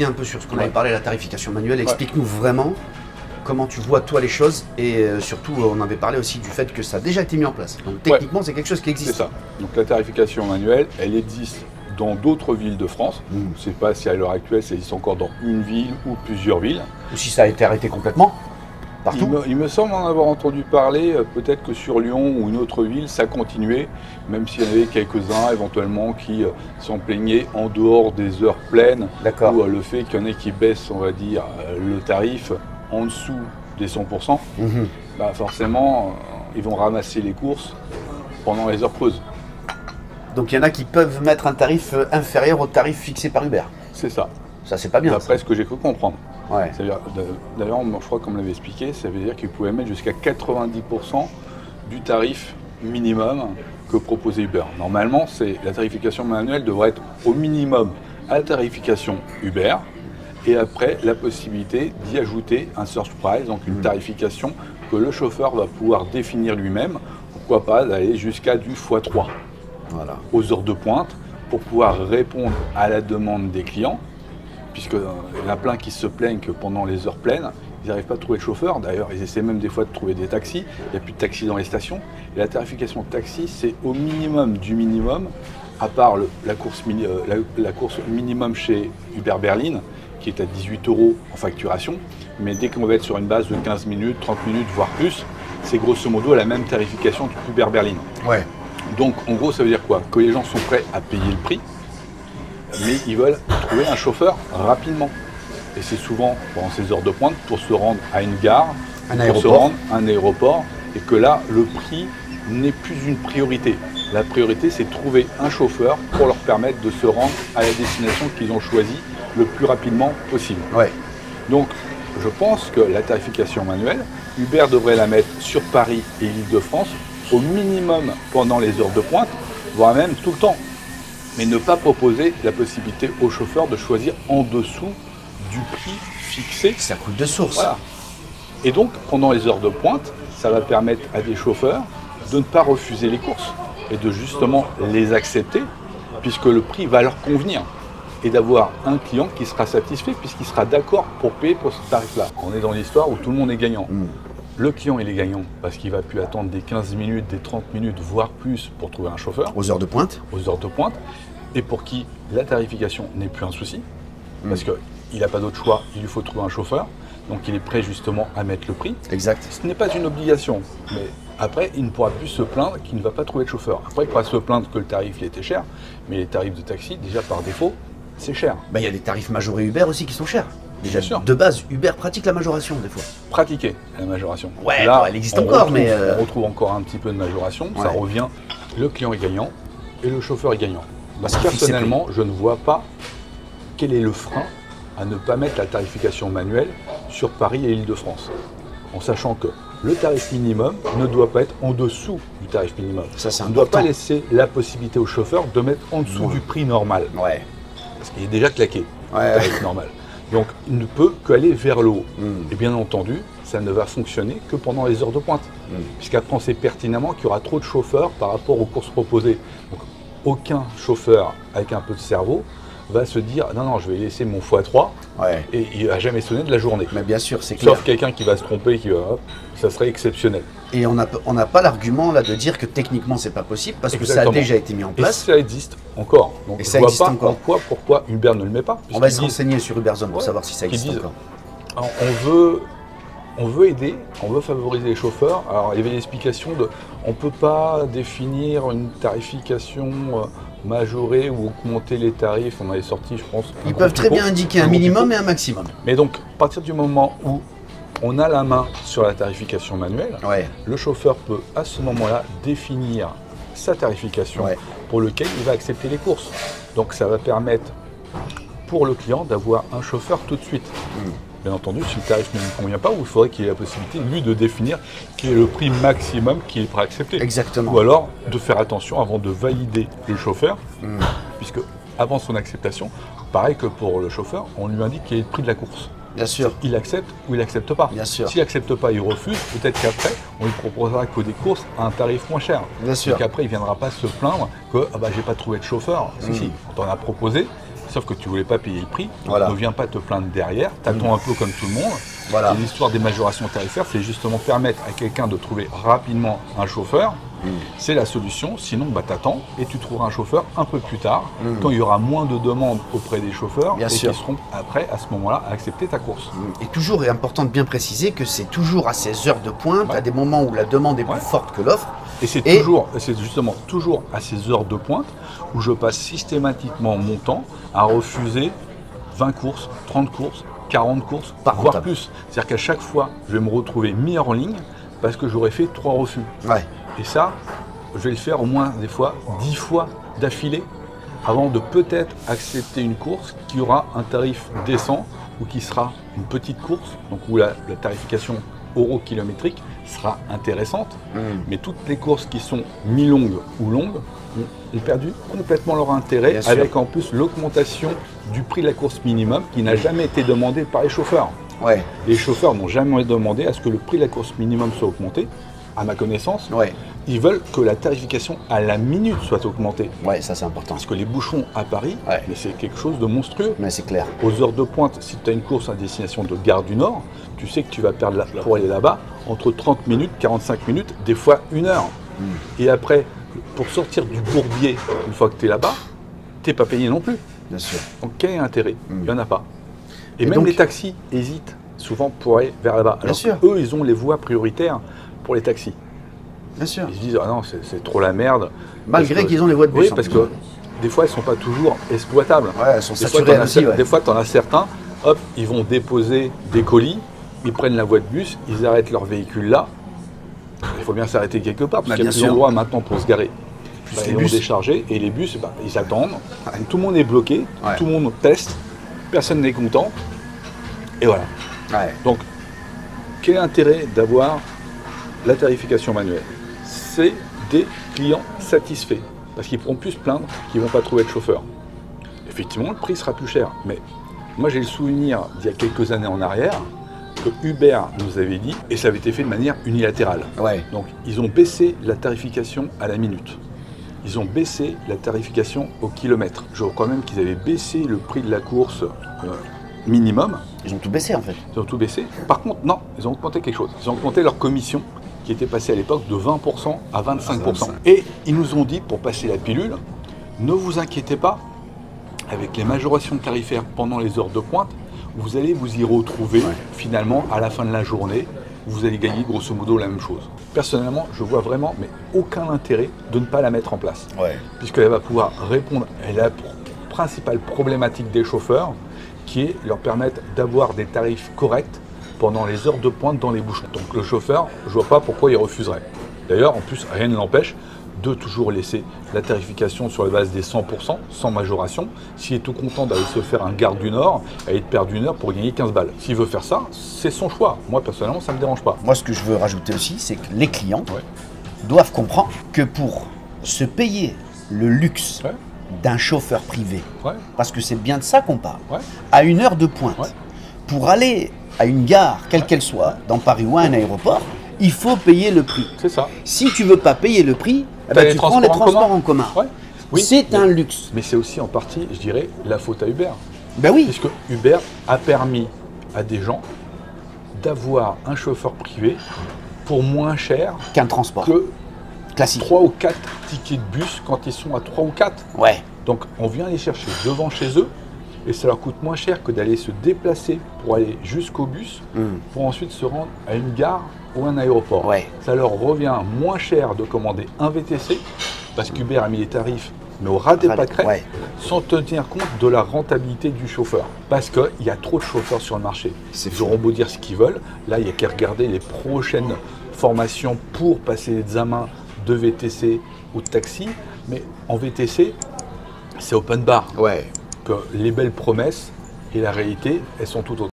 reviens un peu sur ce qu'on avait parlé, la tarification manuelle. Explique-nous vraiment comment tu vois toi les choses et surtout on avait parlé aussi du fait que ça a déjà été mis en place. Donc techniquement c'est quelque chose qui existe. C'est ça. Donc la tarification manuelle, elle existe dans d'autres villes de France. Je ne sais pas si à l'heure actuelle ça existe encore dans une ville ou plusieurs villes. Ou si ça a été arrêté complètement partout. Il me semble en avoir entendu parler, peut-être que sur Lyon ou une autre ville, ça continuait, même s'il y en avait quelques-uns éventuellement qui s'en plaignaient en dehors des heures pleines, ou le fait qu'il y en ait qui baissent, on va dire, le tarif en dessous des 100%, bah forcément, ils vont ramasser les courses pendant les heures creuses. Donc il y en a qui peuvent mettre un tarif inférieur au tarif fixé par Uber. C'est ça. Ça, c'est pas bien. D'après ce que j'ai cru comprendre. Ouais. D'ailleurs, je crois qu'on me l'avait expliqué, ça veut dire qu'ils pouvaient mettre jusqu'à 90% du tarif minimum que proposait Uber. Normalement, la tarification manuelle devrait être au minimum à la tarification Uber, et après la possibilité d'y ajouter un surge price, donc une tarification que le chauffeur va pouvoir définir lui-même, pourquoi pas d'aller jusqu'à du x3 aux heures de pointe pour pouvoir répondre à la demande des clients, puisqu'il y en a plein qui se plaignent que pendant les heures pleines, ils n'arrivent pas à trouver de chauffeur. D'ailleurs, ils essaient même des fois de trouver des taxis. Il n'y a plus de taxis dans les stations. Et la tarification de taxi, c'est au minimum du minimum, à part la course minimum chez Uber Berlin, qui est à 18 € en facturation. Mais dès qu'on va être sur une base de 15 minutes, 30 minutes, voire plus, c'est grosso modo la même tarification qu'Uber Berlin. Ouais. Donc, en gros, ça veut dire quoi? Que les gens sont prêts à payer le prix, mais ils veulent trouver un chauffeur rapidement. Et c'est souvent pendant ces heures de pointe pour se rendre à une gare, pour se rendre à un aéroport, et que là, le prix n'est plus une priorité. La priorité, c'est de trouver un chauffeur pour leur permettre de se rendre à la destination qu'ils ont choisie le plus rapidement possible. Ouais. Donc, je pense que la tarification manuelle, Uber devrait la mettre sur Paris et l'Île-de-France au minimum pendant les heures de pointe, voire même tout le temps. Mais ne pas proposer la possibilité aux chauffeurs de choisir en dessous du prix fixé. Ça coule de source. Voilà. Et donc, pendant les heures de pointe, ça va permettre à des chauffeurs de ne pas refuser les courses et de justement les accepter, puisque le prix va leur convenir. Et d'avoir un client qui sera satisfait, puisqu'il sera d'accord pour payer pour ce tarif-là. On est dans l'histoire où tout le monde est gagnant. Le client, il est gagnant parce qu'il va plus attendre des 15 minutes, des 30 minutes, voire plus pour trouver un chauffeur. Aux heures de pointe. Aux heures de pointe. Et pour qui la tarification n'est plus un souci. Parce qu'il n'a pas d'autre choix, il lui faut trouver un chauffeur. Donc il est prêt justement à mettre le prix. Exact. Ce n'est pas une obligation. Mais après, il ne pourra plus se plaindre qu'il ne va pas trouver de chauffeur. Après, il pourra se plaindre que le tarif il était cher. Mais les tarifs de taxi, déjà par défaut, c'est cher. Bah, y a des tarifs majorés Uber aussi qui sont chers. Déjà, Bien sûr. De base, Uber pratique la majoration des fois. Pratiquer la majoration. Ouais, là, bon, elle existe encore, mais... On retrouve encore un petit peu de majoration. Ça revient, le client est gagnant et le chauffeur est gagnant. Parce que personnellement, je ne vois pas quel est le frein à ne pas mettre la tarification manuelle sur Paris et Île-de-France. En sachant que le tarif minimum ne doit pas être en dessous du tarif minimum. Ça, c'est on ne doit pas laisser la possibilité au chauffeur de mettre en dessous du prix normal. Ouais. Parce qu'il est déjà claqué, le tarif normal. Donc, il ne peut qu'aller vers le haut. Et bien entendu, ça ne va fonctionner que pendant les heures de pointe. Puisqu'après, on sait pertinemment qu'il y aura trop de chauffeurs par rapport aux courses proposées. Donc, aucun chauffeur avec un peu de cerveau va se dire « Non, non, je vais laisser mon x3 et il ne va jamais sonner de la journée. » Mais bien sûr, c'est clair. Sauf quelqu'un qui va se tromper, qui va, hop, ça serait exceptionnel. Et on n'a pas l'argument là de dire que techniquement c'est pas possible parce que ça a déjà été mis en place. Et ça existe encore. Donc et je ça vois existe pas encore. Pourquoi Uber ne le met pas. On va se renseigner sur Uberzone pour savoir si ça existe disent, encore. Alors, on veut aider, on veut favoriser les chauffeurs. Alors il y avait l'explication de, on ne peut pas définir une tarification majorée ou augmenter les tarifs. On avait sorti, je pense. Ils peuvent très bien indiquer un minimum et un maximum. Mais donc, à partir du moment où on a la main sur la tarification manuelle, le chauffeur peut à ce moment-là définir sa tarification pour lequel il va accepter les courses. Donc ça va permettre pour le client d'avoir un chauffeur tout de suite. Bien entendu, si le tarif ne lui convient pas, il faudrait qu'il ait la possibilité, lui, de définir quel est le prix maximum qu'il est prêt à accepter. Exactement. Ou alors de faire attention avant de valider le chauffeur, puisque avant son acceptation, pareil que pour le chauffeur, on lui indique quel est le prix de la course. Bien sûr. Il accepte ou il n'accepte pas. Bien sûr. S'il n'accepte pas, il refuse. Peut-être qu'après, on lui proposera que des courses à un tarif moins cher. Bien sûr. Donc après, il ne viendra pas se plaindre que ah bah, j'ai pas trouvé de chauffeur. Si, on t'en a proposé. Sauf que tu voulais pas payer le prix, Voilà. ne viens pas te plaindre derrière, t'attends un peu comme tout le monde. Voilà. Et l'histoire des majorations tarifaires, c'est justement permettre à quelqu'un de trouver rapidement un chauffeur. C'est la solution, sinon bah, t'attends et tu trouveras un chauffeur un peu plus tard, quand il y aura moins de demandes auprès des chauffeurs Bien et sûr. qui seront après, à ce moment-là, à accepter ta course. Et toujours est important de bien préciser que c'est toujours à ces heures de pointe, Ouais. à des moments où la demande est Ouais. plus forte que l'offre. Et c'est justement toujours à ces heures de pointe où je passe systématiquement mon temps à refuser 20 courses, 30 courses, 40 courses, Pas voire rentable. plus. C'est-à-dire qu'à chaque fois, je vais me retrouver mis en ligne parce que j'aurais fait 3 refus. Ouais. Et ça, je vais le faire au moins des fois 10 fois d'affilée avant de peut-être accepter une course qui aura un tarif décent ou qui sera une petite course, donc où la tarification euro-kilométrique sera intéressante. Mais toutes les courses qui sont mi-longues ou longues ont perdu complètement leur intérêt, Bien sûr. avec en plus l'augmentation du prix de la course minimum qui n'a jamais été demandée par les chauffeurs. Ouais. Les chauffeurs n'ont jamais demandé à ce que le prix de la course minimum soit augmenté. À ma connaissance, Ouais. ils veulent que la tarification à la minute soit augmentée. Ouais, ça c'est important. Parce que les bouchons à Paris, Ouais. mais c'est quelque chose de monstrueux. Mais c'est clair. Aux heures de pointe, si tu as une course à destination de Gare du Nord, tu sais que tu vas perdre pour aller là-bas entre 30 minutes, 45 minutes, des fois 1 heure. Et après, pour sortir du bourbier, une fois que tu es là-bas, tu n'es pas payé non plus. Bien sûr. Donc quel est l'intérêt Il n'y en a pas. Et, Et même donc- les taxis hésitent souvent pour aller vers là-bas. Alors sûr. eux, ils ont les voies prioritaires pour les taxis. Bien sûr. Ils se disent, ah non, c'est trop la merde. Malgré Parce que- qu'ils ont les voies de bus. Oui, en parce plus. que des fois, elles ne sont pas toujours exploitables. Ouais, elles sont Des fois, saturées t'en as aussi. cer- Ouais. Des fois, tu en as certains, hop, ils vont déposer des colis, ils prennent la voie de bus, ils arrêtent leur véhicule là. Il faut bien s'arrêter quelque part, parce Bah, qu'il y a bien plus sûr. d'endroits maintenant pour se garer. Plus Bah, les ils vont bus. décharger et les bus, bah, ils attendent. Tout le monde est bloqué, Ouais. tout le monde teste, personne n'est content. Et voilà. Ouais. Donc, quel est l'intérêt d'avoir la tarification manuelle? C'est des clients satisfaits, parce qu'ils pourront plus se plaindre qu'ils ne vont pas trouver de chauffeur. Effectivement, le prix sera plus cher, mais moi j'ai le souvenir d'il y a quelques années en arrière que Uber nous avait dit, et ça avait été fait de manière unilatérale. Ouais. Donc, ils ont baissé la tarification à la minute. Ils ont baissé la tarification au kilomètre. Je crois même qu'ils avaient baissé le prix de la course minimum. Ils ont tout baissé en fait. Ils ont tout baissé. Par contre, non, ils ont augmenté quelque chose. Ils ont augmenté leur commission, qui était passée à l'époque de 20% à 25%. Et ils nous ont dit, pour passer la pilule, ne vous inquiétez pas, avec les majorations tarifaires pendant les heures de pointe, vous allez vous y retrouver finalement à la fin de la journée. Vous allez gagner grosso modo la même chose. Personnellement, je vois vraiment mais aucun intérêt de ne pas la mettre en place. Ouais. Puisqu'elle va pouvoir répondre à la principale problématique des chauffeurs, qui est leur permettre d'avoir des tarifs corrects pendant les heures de pointe dans les bouchons. Donc le chauffeur, je ne vois pas pourquoi il refuserait. D'ailleurs, en plus, rien ne l'empêche de toujours laisser la tarification sur la base des 100%, sans majoration. S'il est tout content d'aller se faire un Gare du Nord, aller de perdre 1 heure pour gagner 15 balles. S'il veut faire ça, c'est son choix. Moi, personnellement, ça ne me dérange pas. Moi, ce que je veux rajouter aussi, c'est que les clients Ouais. doivent comprendre que pour se payer le luxe Ouais. d'un chauffeur privé, Ouais, parce que c'est bien de ça qu'on parle, ouais, à 1 heure de pointe, Ouais. pour aller à une gare, quelle qu'elle soit, dans Paris ou à un aéroport, il faut payer le prix. c'est ça. Si tu veux pas payer le prix, eh T'as ben, les tu prends les transports en transports en commun. Ouais. Oui, C'est mais- un luxe. Mais c'est aussi en partie, je dirais, la faute à Uber. Ben oui, Puisque Uber a permis à des gens d'avoir un chauffeur privé pour moins cher qu'un transport que classique. 3 ou 4 tickets de bus quand ils sont à 3 ou 4. Ouais, Donc on vient les chercher devant chez eux et ça leur coûte moins cher que d'aller se déplacer pour aller jusqu'au bus pour ensuite se rendre à une gare ou un aéroport. Ouais. Ça leur revient moins cher de commander un VTC parce qu'Uber a mis les tarifs mais au ras des pâquerettes, ouais. sans tenir compte de la rentabilité du chauffeur. Parce qu'il y a trop de chauffeurs sur le marché. C'est Ils fou. auront beau dire ce qu'ils veulent, là il n'y a qu'à regarder les prochaines formations pour passer l'examen de VTC ou de taxi. Mais en VTC, c'est open bar. Ouais. Que les belles promesses et la réalité, elles sont tout autres.